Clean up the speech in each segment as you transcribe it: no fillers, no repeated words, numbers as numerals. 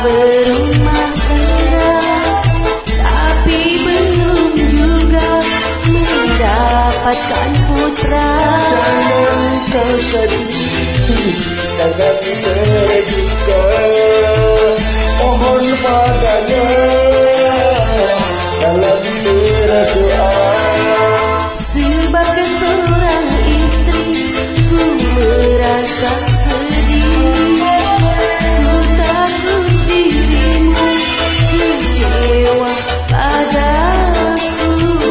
berumah tangga, tapi belum juga mendapatkan putra. Jangan kau sedih, jangan terduga, mohon padanya dalam berdoa. Sebagai seorang istri, ku merasa sedih. Ku takut dirimu kecewa padaku.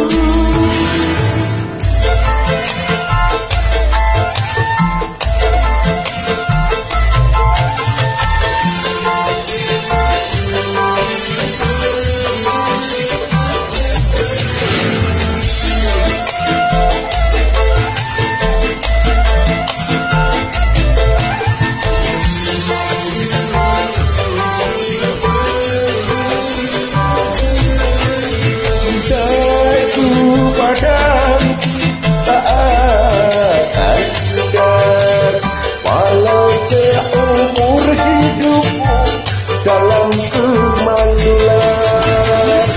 Cintaku padamu tak akan pudar, walau seumur hidupmu dalam kemandulan.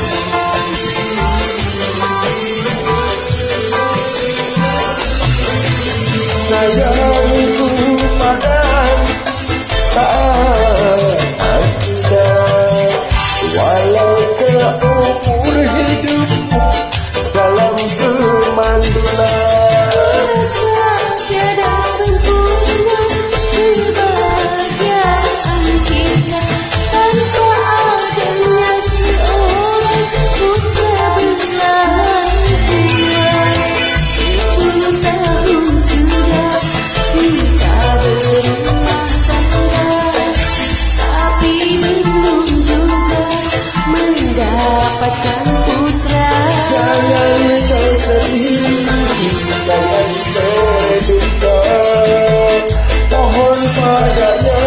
Sayangku padamu tak akan pudar, walau seumur hidupmu dalam kemandulan. Rasa tiada sempurna kebahagiaan kita tanpa adanya seorang putra belahan jiwa. 10 tahun sudah kita berumah tangga, tapi belum juga mendapatkan putra. Jangan kau sedih, jangan terduga, mohon padanya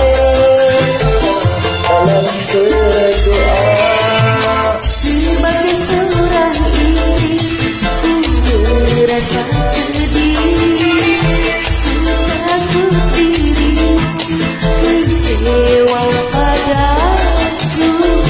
dalam berdoa. Sebagai seorang istri, ku merasa sedih. Ku takut dirimu kecewa padaku.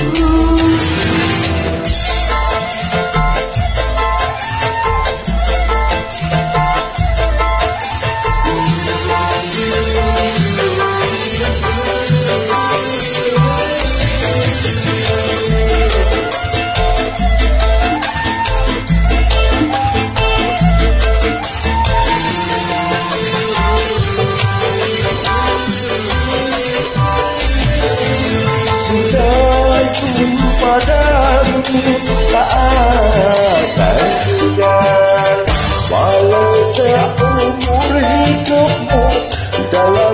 Cintaku padamu tak akan pudar, walau seumur hidupmu dalam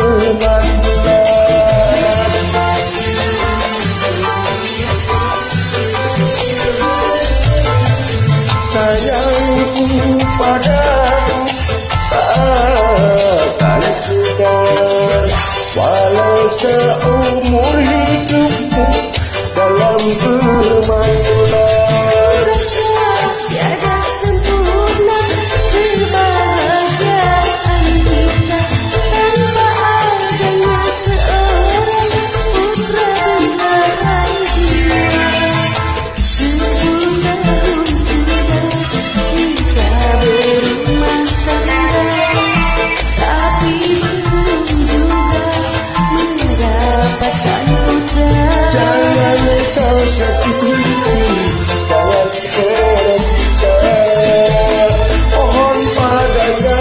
kemandulan. Sayangku padamu tak akan pudar, walau seumur hidupmu dalam kemandulan. Rasa tiada sempurna kebahagiaan kita tanpa adanya seorang putra belahan jiwa. 10 tahun sudah kita berumah tangga, tapi belum juga mendapatkan putra. Jangan kau sedih, jangan terduga, mohon padanya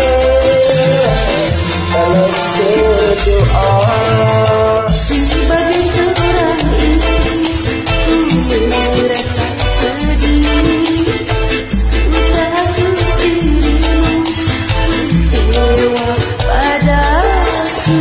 dalam berdoa. Sebagai seorang istri, ku merasa sedih. Ku takut dirimu kecewa padaku.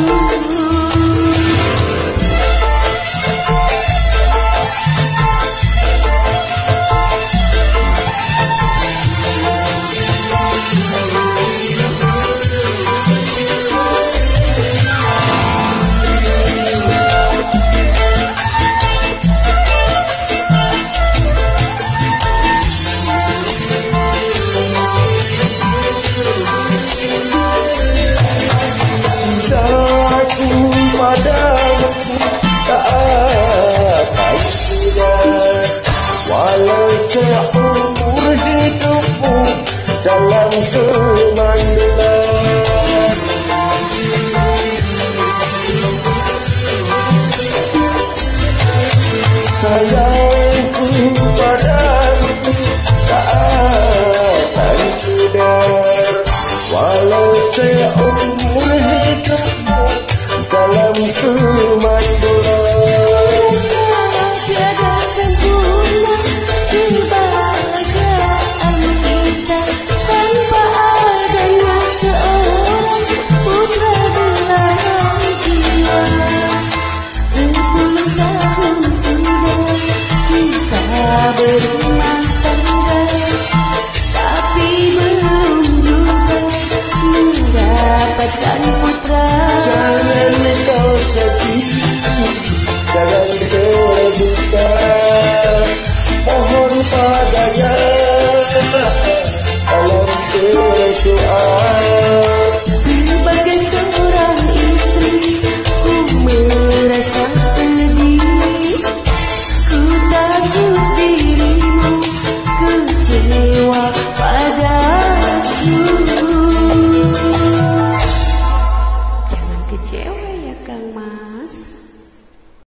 tanpa